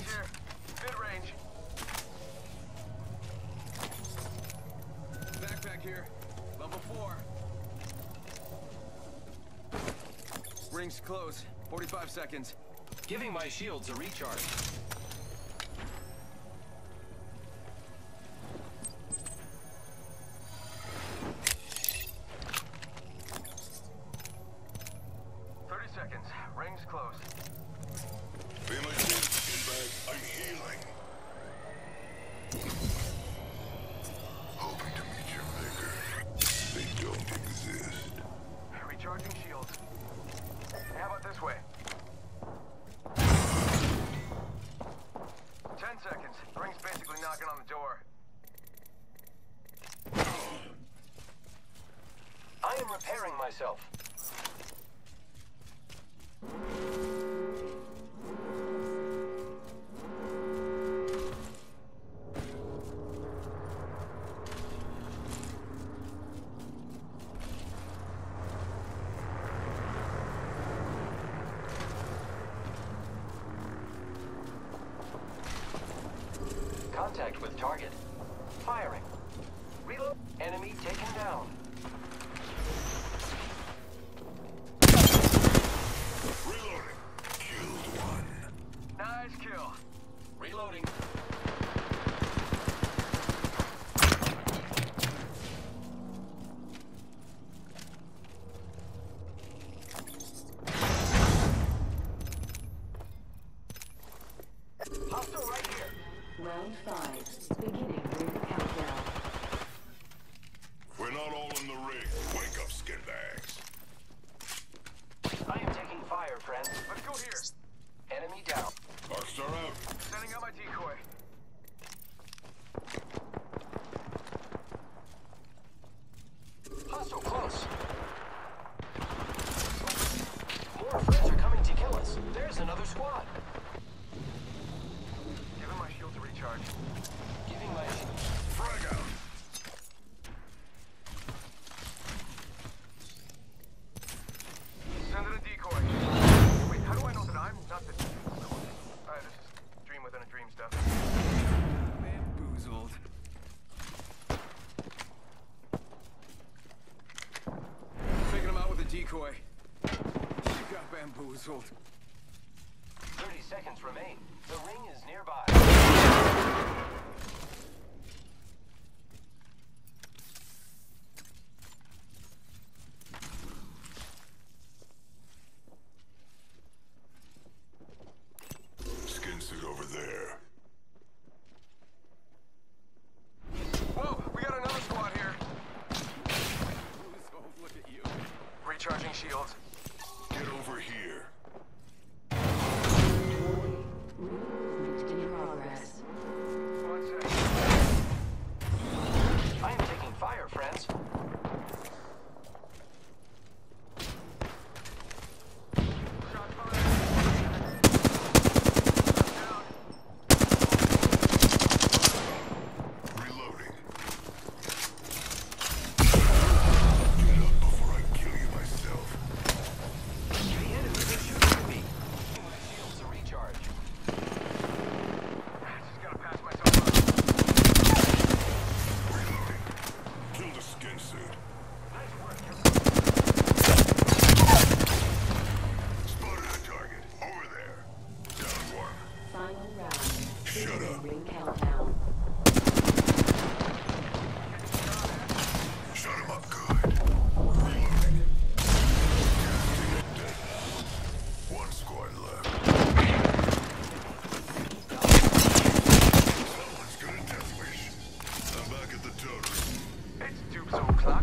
here. Mid-range. Backpack here. Level 4. Rings close. 45 seconds. Giving my shields a recharge. Rings close. Be my shield, skinbag. I'm healing. Hoping to meet your maker. They don't exist. Recharging shields. How about this way? 10 seconds. Ring's basically knocking on the door. I am repairing myself. Contact with target. Firing. Reload. Enemy taken down. Reloading. Killed one. Nice kill. Reloading. Hostile right here. Round 5. Beginning ring countdown. We're not all in the ring. Wake up, skinbags. I am taking fire, friends. Let's go here. Enemy down. Arcstar out. Sending out my decoy. Hostile close. More friends are coming to kill us. There's another squad. Giving my shield to recharge. Giving my... Frag out. Sending a decoy. Wait, how do I know that I'm not the... Alright, this is dream within a dream stuff. Bamboozled. Taking him out with a decoy. You got bamboozled. 30 seconds remain. The ring is nearby. Skin suit over there. Whoa, we got another squad here. Bamboozled, look at you. Recharging shields. Get over here. Movement in progress. 1 second. I am taking fire, friends. Shot fired. Down. Reloading. Get up before I kill you myself. The enemy is shooting at me. Giving my shields a recharge. Just gotta pass myself up. Reloading. Kill the skin suit. Nice work. Spotted a target. Over there. Down one. Final round. Shut Beginning up. ring countdown. Shut him up good. Reloading. Dead. One squad left. Someone's got a death wish. I'm back at the totem. It's Dupes old clown.